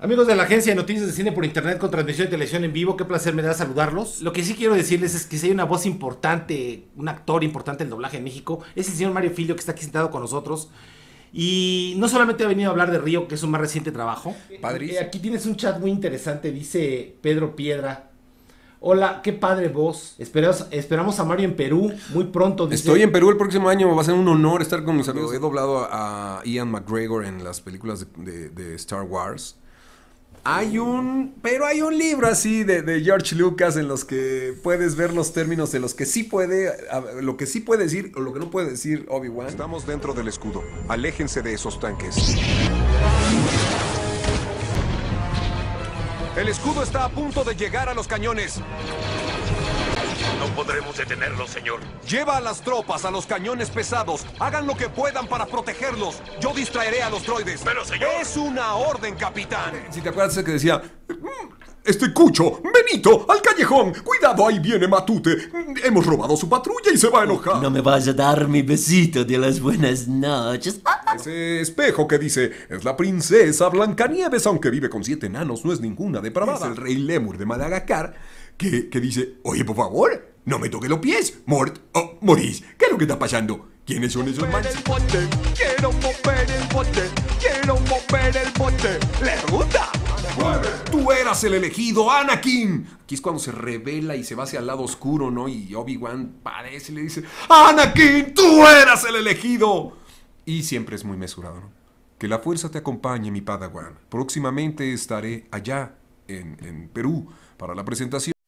Amigos de la agencia de noticias de cine por internet con transmisión de televisión en vivo, qué placer me da saludarlos. Lo que sí quiero decirles es que si hay una voz importante, un actor importante del doblaje en México, es el señor Mario Filio, que está aquí sentado con nosotros. Y no solamente ha venido a hablar de Río, que es su más reciente trabajo. Padrísimo. Aquí tienes un chat muy interesante, dice Pedro Piedra. Hola, qué padre voz. Esperamos a Mario en Perú muy pronto. Dice. Estoy en Perú el próximo año, va a ser un honor estar con mis amigos. He doblado a Ian McGregor en las películas de Star Wars. Pero hay un libro así de George Lucas en los que puedes ver los términos de los que sí puede, lo que sí puede decir o lo que no puede decir Obi-Wan. Estamos dentro del escudo. Aléjense de esos tanques. El escudo está a punto de llegar a los cañones. No podremos detenerlo, señor. Lleva a las tropas a los cañones pesados. Hagan lo que puedan para protegerlos. Yo distraeré a los droides. Pero, señor. Es una orden, capitán. Si te acuerdas que decía, Cucho, Benito, al callejón, cuidado, ahí viene Matute. Hemos robado su patrulla y se va a enojar. No me vas a dar mi besito de las buenas noches. Ese espejo que dice, es la princesa Blancanieves, aunque vive con 7 enanos, no es ninguna depravada. Es el rey Lemur de Madagascar, que dice, oye, por favor, no me toque los pies, Maurice, ¿qué es lo que está pasando? ¿Quiénes son esos manes? Quiero mover el bote. Quiero mover el bote. ¿Le gusta? Tú eras el elegido, Anakin. Aquí es cuando se revela y se va hacia el lado oscuro, ¿no? Y Obi-Wan parece y le dice, Anakin, tú eras el elegido. Y siempre es muy mesurado, ¿no? Que la fuerza te acompañe, mi Padawan. Próximamente estaré allá, en Perú, para la presentación.